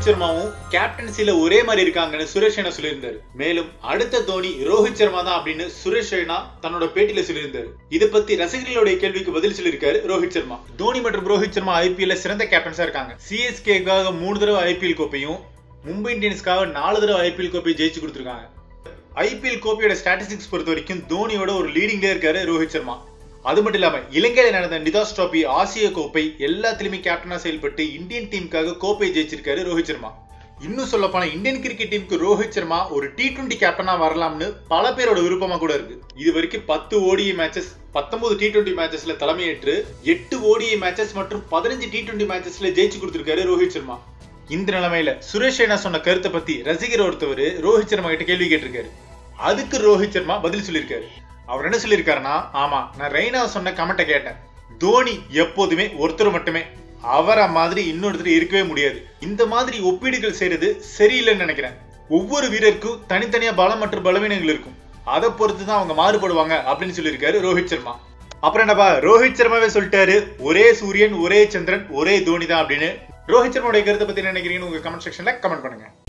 ரோஹித் சர்மாவும் கேப்டன்சில ஒரே மாதிரி இருக்காங்கன்னு சுரேஷ் ரெய்னா சொல்லியிருந்தாரு. மேலும் அடுத்த தோனி ரோஹித் சர்மா தான் அப்படின்னு சுரேஷ் ரெய்னா தன்னோட பேட்டியில சொல்லியிருந்தாரு. இதை பத்தி ரசிகர்களுடைய கேள்விக்கு பதில் சொல்லியிருக்காரு ரோஹித் சர்மா. தோனி மற்றும் ரோஹித் சர்மா ஐபிஎல்ல சிறந்த கேப்டன்ஸா இருக்காங்க. சிஎஸ்கேக்காக 3 தடவை ஐபிஎல் கோப்பையும் மும்பை இந்தியன்ஸ்க்காக 4 தடவை ஐபிஎல் கோப்பையை ஜெயிச்சு கொடுத்திருக்காங்க. ஐபிஎல் கோப்பையோட ஸ்டாட்டிஸ்டிக்ஸ் பொறுத்த வரைக்கும் தோனியோட ஒரு லீடிங்ல இருக்காரு ரோஹித் சர்மா. அது மட்டும் இல்லாம இலங்கையில நடந்த நிதாஸ் டிராபி, ஆசிய கோப்பை எல்லாத்திலுமே கேப்டனா செயல்பட்டு இந்தியன் டீமுக்காக கோப்பை ஜெயிச்சிருக்காரு ரோஹித் சர்மா. இன்னும் சொல்ல போனா இந்தியன் கிரிக்கெட் டீமுக்கு ரோஹித் சர்மா ஒரு T20 கேப்டனா வரலாம்னு பல பேரோட விருப்பமா கூட இருக்கு. இது வரைக்கும் 10 ODI மேட்சஸ், 19 T20 மேட்சஸ்ல தலைமையேற்று 8 ODI மேட்சஸ் மற்றும் 15 T20 மேட்சஸ்ல ஜெயிச்சு கொடுத்திருக்காரு ரோஹித் சர்மா. இந்த நிலைமையில சுரேஷ் ரெய்னா சொன்ன கருத்தை பத்தி ரசிகர் ஒருத்தவர் ரோஹித் சர்மா கிட்ட கேள்வி கேட்டிருக்காரு. அதுக்கு ரோஹித் சர்மா பதில் சொல்லியிருக்காரு. அவர் என்ன சொல்லியிருக்காருன்னா, ஆமா நான் ரெய்னா சொன்ன கமெண்ட்டை கேட்டேன். தோனி எப்போதுமே ஒருத்தர் மட்டுமே, அவரை மாதிரி இன்னொருத்தர் இருக்கவே முடியாது. இந்த மாதிரி ஒப்பீடுகள் செய்யறது சரியில்லைன்னு நினைக்கிறேன். ஒவ்வொரு வீரருக்கும் தனித்தனியா பலம் மற்றும் பலவீனங்கள் இருக்கும். அதை பொறுத்து தான் அவங்க மாறுபடுவாங்க அப்படின்னு சொல்லியிருக்காரு ரோஹித் சர்மா. அப்புறம் என்னப்பா ரோஹித் சர்மாவே சொல்லிட்டாரு, ஒரே சூரியன், ஒரே சந்திரன், ஒரே தோனி தான் அப்படின்னு. ரோஹித் சர்மாவுடைய கருத்தை பத்தி என்ன நினைக்கிறீங்கன்னு உங்க கமெண்ட் செக்ஷன்ல கமெண்ட் பண்ணுங்க.